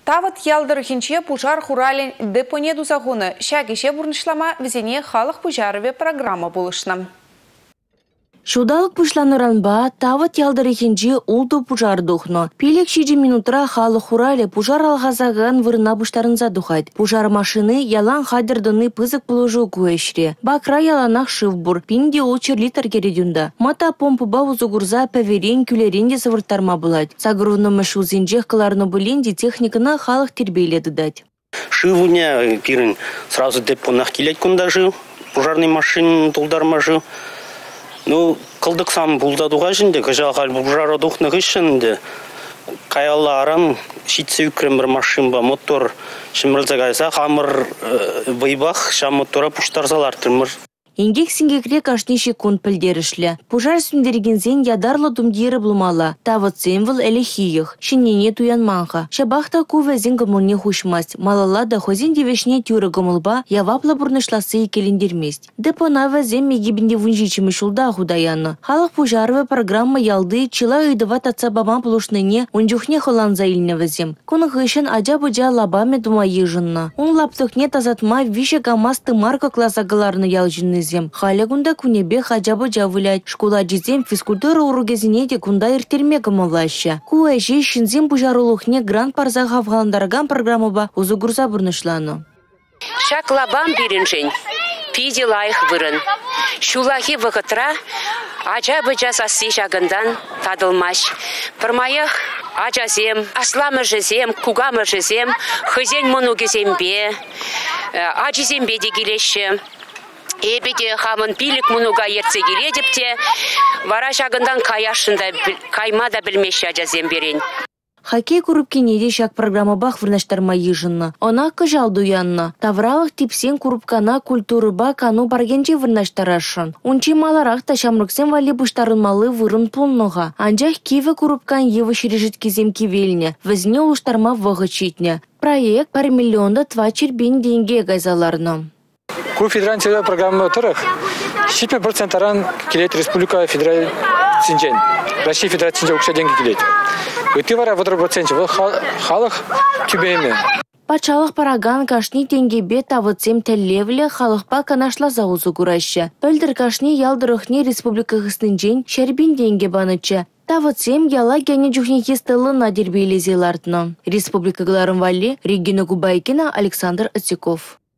Тават ялдырыхинче пужар хуралин депонеду загоны шагише бурнышлама везене халық пужарове программа булышна. Шудалық пушланыранба тават ялдырыхинче улду пужар духно. Пилек 6 минутра халық хурале пужар алғазаган вырна буштарынза духать. Пужар машины ялан хадырдыны пызык пулужу куэшре. Бакра яланах шывбур, пинде улчер литр кередюнда. Мата помпыба узугурза паверен күлеренде сывыртарма булать. Сагрувны машу зинжех кыларны булинде техникана халық тербейледі дать. Шивуня кирин сразу депонах келет кунда жив. Пужарный машин тулдарма жив. Ну, кылдык сам булдадуга жинде, кажагал пужара духны гышынде. Каялла аран шитсе үкрем бір машин ба мотор шымрылзагайса хамыр вайбах ша мотора пуштарзалар тырмыр. Ингек сингекре кашни секунд пілдерішлі. Пужар сүндергензен ядарлы думдері булмала. Тават символ элехиях. Шинене туянманға. Шабахта кувезен гомылне хушмасть. Малала да хозин девешне тюры гомылба явапла бурнышласы екелендермест. Депона везен мегибінде вунжичімі шулда худаяны. Халық пужаровы программа ялды чила үйдыва татса бама пулушныне унжухне холанза иліне везем. Куны хышын аджа-буджа лабаме дума ежынна. Он лаптықне тазатма више гамасты марка классагаларны ялжынны. Халягунда кунебе хажабы жавылять. Школа жезем физкультура уругезине де кунда иртермегі молаща. Куэжи шинзем пужарулухне грант парза хавгаландарган программаба узугурза бурнышлану. Шаклабам биринжен, пиди лайх вырын. Шулахи вакытра ажабы жасаси жагындан тадылмаш. Пырмаях ажазем, асламы жезем, кугамы жезем, хызен монугезембе, ажизембе дегелеші. Эбеде хамын пилік мұнуға ертсе келедіпте, вара жағындан каяшында кайма да білмеші ажазем берен. Хоккей курупкенеде шак программа бах вырнаштарма ежынна. Она кажал дуянна. Тавравах типсен курупкана культуры ба кану баргенче вырнаштарашын. Унчи маларах ташамрыксен вали буштарынмалы вырын пулныға. Анжах киве курупкан евы шережит кезем кивельне. Візне улуштарма вғычитне. Проект пар миллионда 2 чербен деньги гайзаларны. Кур федерация программа тұрық, 70% аран келет республика федерал синжен. Россия федерация синжен ұқша деньги келет. Өте вара 1% бұл халық түбейме. Пачалық параган кашни тенгебе тавыцем тәллевлі халықпа канашла заузу күрашшы. Пөлдір кашни ялдырықне республика ғыснынжен шәрбен денге банычы. Тавыцем яла гәне жүхне естілі надербейлі зелартны. Республика Гларым Валли, Регина Губайкина, Александр Отсеков.